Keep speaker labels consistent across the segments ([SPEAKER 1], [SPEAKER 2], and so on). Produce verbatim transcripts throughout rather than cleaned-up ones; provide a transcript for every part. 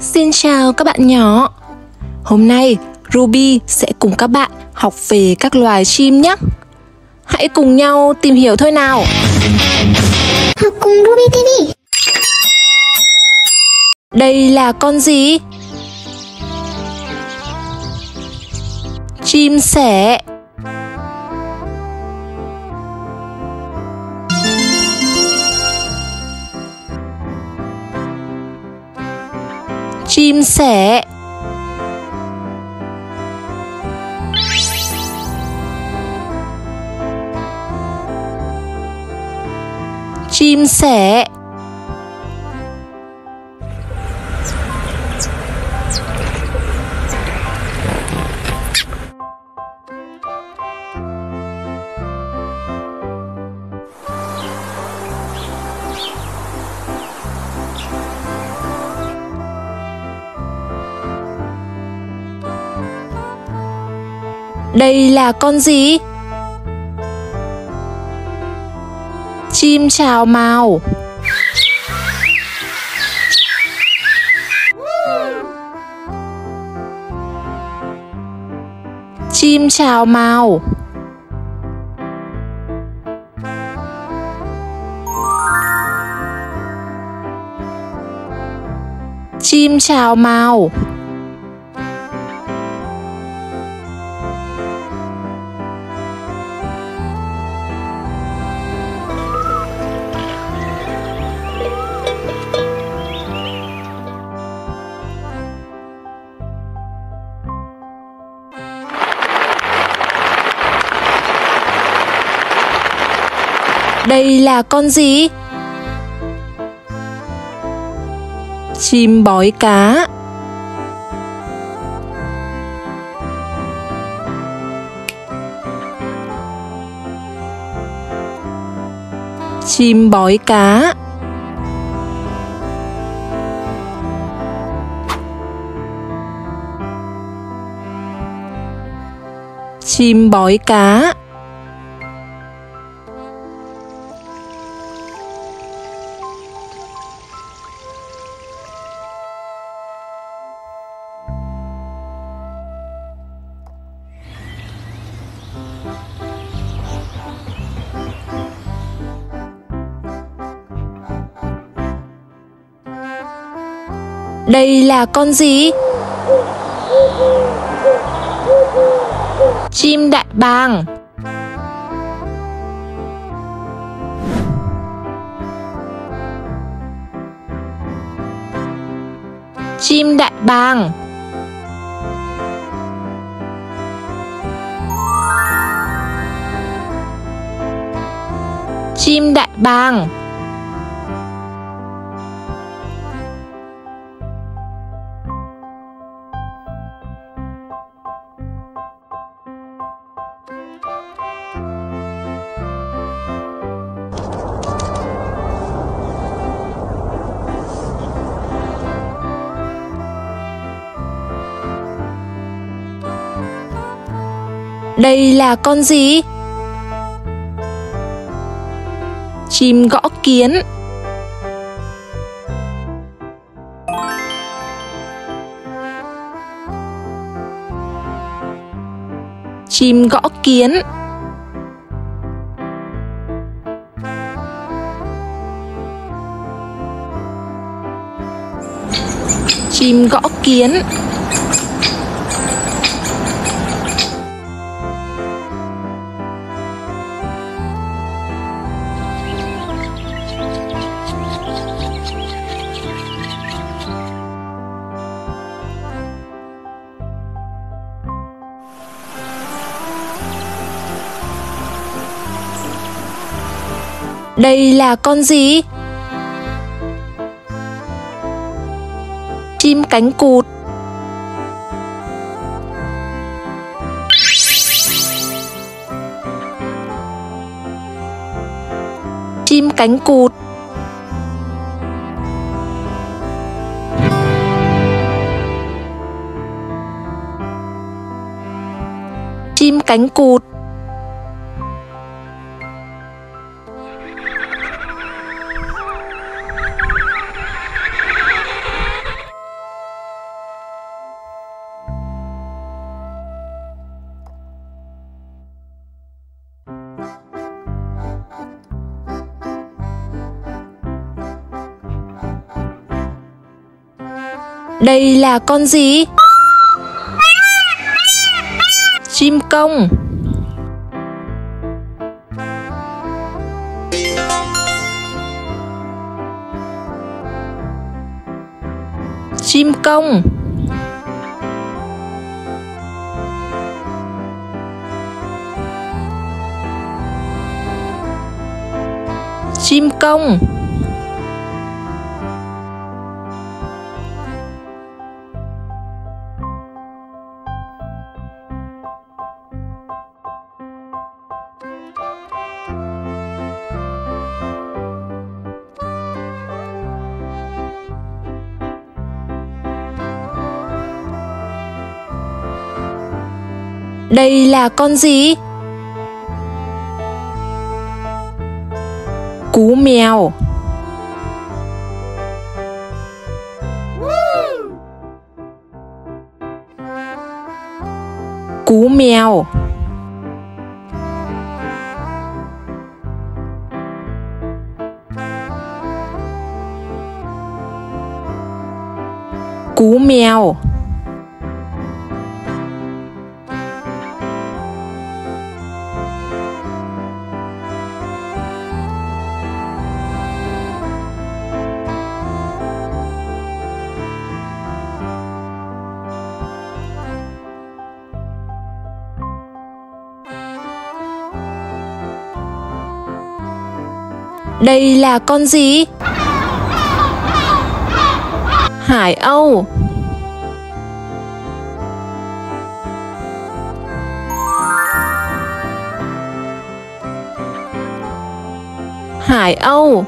[SPEAKER 1] Xin chào các bạn nhỏ. Hôm nay Ruby sẽ cùng các bạn học về các loài chim nhé. Hãy cùng nhau tìm hiểu thôi nào.
[SPEAKER 2] Học cùng Ruby ti vi.
[SPEAKER 1] Đây là con gì? Chim sẻ. Chim sẻ. Chim sẻ. Đây là con gì? Chim chào mào. Chim chào mào. Chim chào mào. Đây là con gì? Chim bói cá. Chim bói cá. Chim bói cá. Đây là con gì? Chim đại bàng. Chim đại bàng. Chim đại bàng. Đây là con gì? Chim gõ kiến. Chim gõ kiến. Chim gõ kiến. Đây là con gì? Chim cánh cụt. Chim cánh cụt. Chim cánh cụt. Đây là con gì? Chim công. Chim công. Chim công. Đây là con gì? Cú mèo. Cú mèo. Cú mèo. Đây là con gì? Hải âu. Hải âu.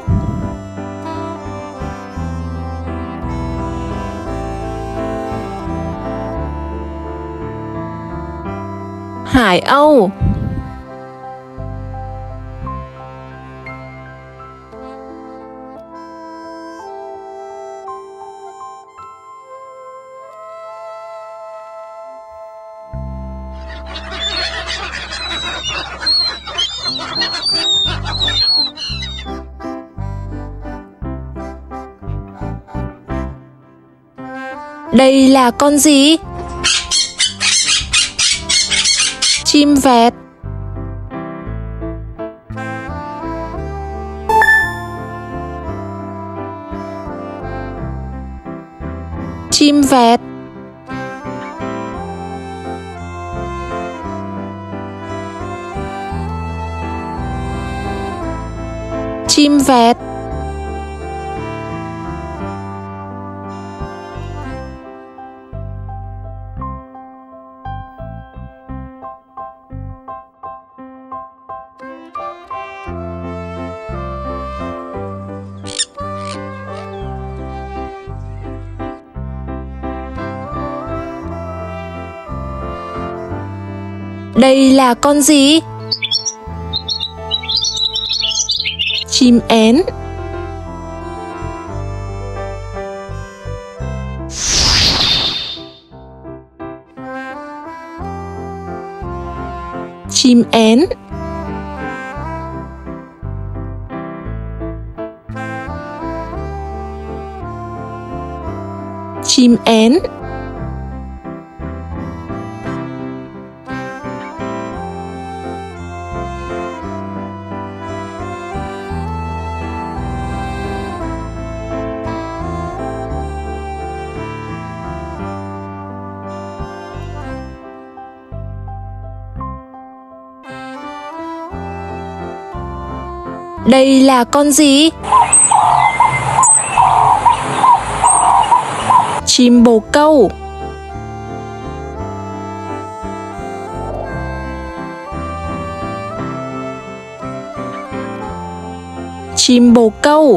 [SPEAKER 1] Hải âu. Đây là con gì? Chim vẹt. Chim vẹt. Chim vẹt. Đây là con gì? Chim én. Chim én. Chim én. Đây là con gì? Chim bồ câu. Chim bồ câu.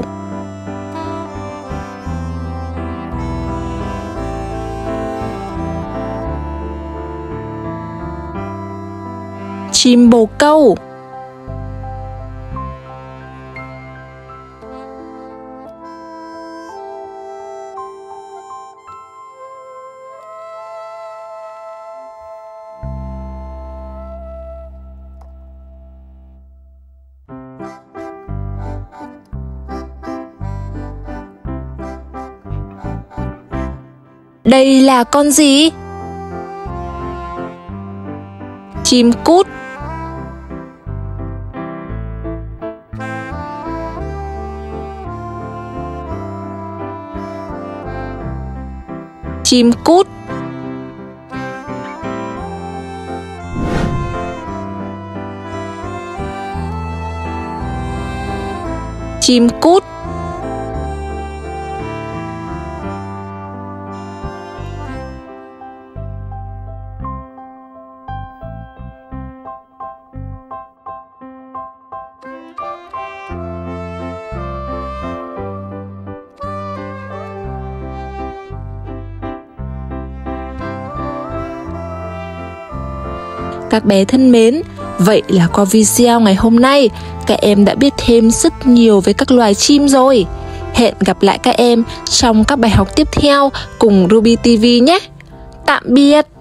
[SPEAKER 1] Chim bồ câu. Đây là con gì? Chim cút. Chim cút. Chim cút. Các bé thân mến, vậy là qua video ngày hôm nay, các em đã biết thêm rất nhiều về các loài chim rồi. Hẹn gặp lại các em trong các bài học tiếp theo cùng Ruby ti vi nhé. Tạm biệt!